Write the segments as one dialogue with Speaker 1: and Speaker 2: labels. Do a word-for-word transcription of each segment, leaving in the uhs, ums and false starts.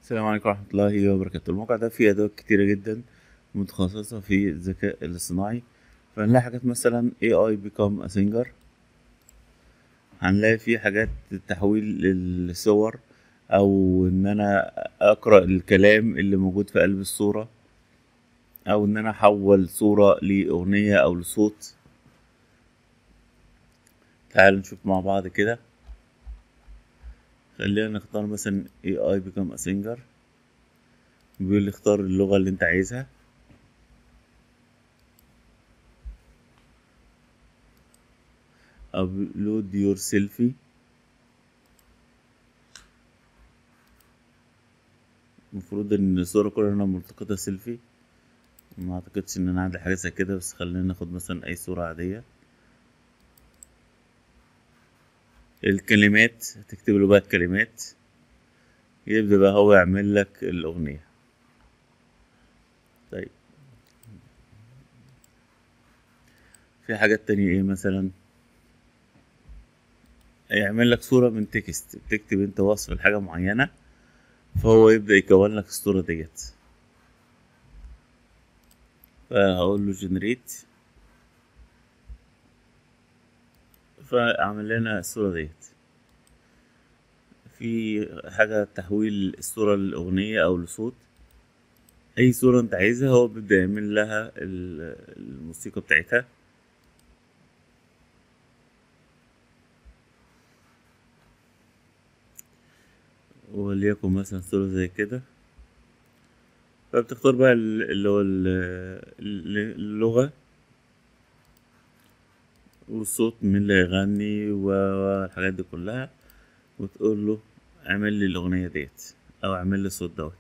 Speaker 1: السلام عليكم ورحمة الله وبركاته. الموقع ده فيه أدوات كتيرة جدا متخصصة في الذكاء الاصطناعي. فهنلاقي حاجات مثلا إيه آي become a singer. هنلاقي فيه حاجات تحويل الصور، أو إن أنا أقرأ الكلام اللي موجود في قلب الصورة، أو إن أنا أحول صورة لأغنية أو لصوت. تعالوا نشوف مع بعض كده. خلينا نختار مثلا إيه آي become a singer. بيقول لي اختار اللغة اللي انت عايزها، upload your selfie. المفروض ان الصورة كلنا ملتقطة سيلفي. ما اعتقدش ان انا عندي حاجة زي كده، بس خلينا ناخد مثلا اي صورة عادية. الكلمات هتكتب له بقى الكلمات، يبدأ بقى هو يعمل لك الأغنية. طيب، في حاجات تانية ايه مثلا؟ يعمل لك صورة من تكست، تكتب انت وصف لحاجة معينة فهو يبدأ يكون لك الصورة ديت. فهقول له جنريت، فاعمل لنا الصورة ديت. في حاجة تحويل الصورة لأغنية أو لصوت. أي صورة أنت عايزها هو بيبدأ يعمل لها ال- الموسيقى بتاعتها. وليكن مثلا صورة زي كده. فبتختار بقى ال- اللي هو ال- ال- اللغة والصوت، مين اللي هيغني والحاجات دي كلها، وتقول له اعمل لي الأغنية ديت أو اعمل لي الصوت دوت.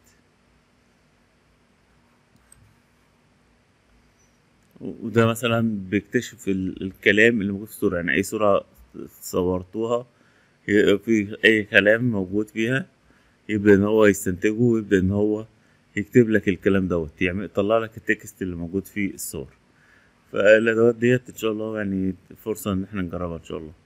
Speaker 1: وده مثلا بيكتشف ال- الكلام اللي موجود في الصورة، يعني أي صورة صورتوها ي- في أي كلام موجود فيها، يبدأ إن هو يستنتجه ويبدأ إن هو يكتب لك الكلام دوت، يعني يطلع لك التكست اللي موجود في الصور. فالأدوات ديت إن شاء الله يعني فرصة إن احنا نجربها إن شاء الله.